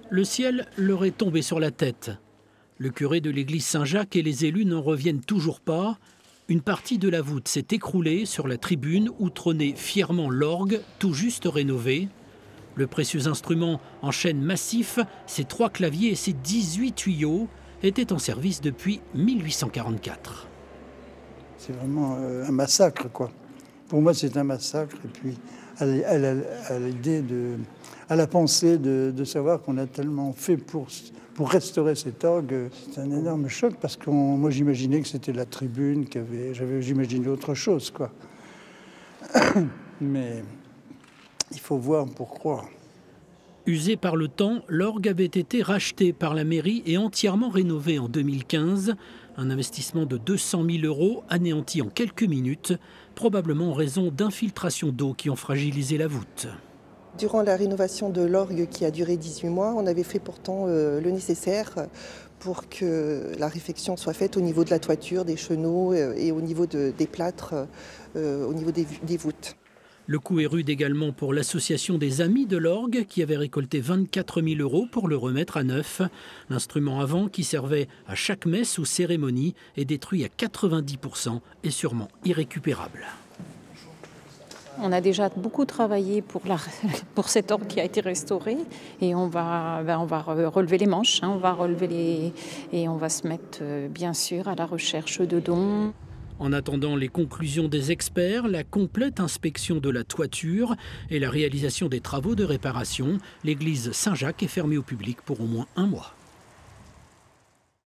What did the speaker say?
Le ciel leur est tombé sur la tête. Le curé de l'église Saint-Jacques et les élus n'en reviennent toujours pas. Une partie de la voûte s'est écroulée sur la tribune où trônait fièrement l'orgue, tout juste rénové. Le précieux instrument en chêne massif, ses 3 claviers et ses 18 tuyaux étaient en service depuis 1844. C'est vraiment un massacre, quoi. Pour moi, c'est un massacre. Et puis, à l'idée à la pensée de savoir qu'on a tellement fait pour restaurer cet orgue, c'est un énorme choc parce que moi, j'imaginais que c'était la tribune j'imaginais autre chose, quoi. Mais il faut voir pour croire. Usé par le temps, l'orgue avait été racheté par la mairie et entièrement rénové en 2015. Un investissement de 200 000 € anéanti en quelques minutes, probablement en raison d'infiltrations d'eau qui ont fragilisé la voûte. Durant la rénovation de l'orgue qui a duré 18 mois, on avait fait pourtant le nécessaire pour que la réfection soit faite au niveau de la toiture, des chenaux et au niveau des plâtres, au niveau des voûtes. Le coup est rude également pour l'association des Amis de l'orgue qui avait récolté 24 000 € pour le remettre à neuf. L'instrument avant qui servait à chaque messe ou cérémonie est détruit à 90% et sûrement irrécupérable. On a déjà beaucoup travaillé pour cet orgue qui a été restauré et on va relever les manches, et on va se mettre bien sûr à la recherche de dons. En attendant les conclusions des experts, la complète inspection de la toiture et la réalisation des travaux de réparation, l'église Saint-Jacques est fermée au public pour au moins 1 mois.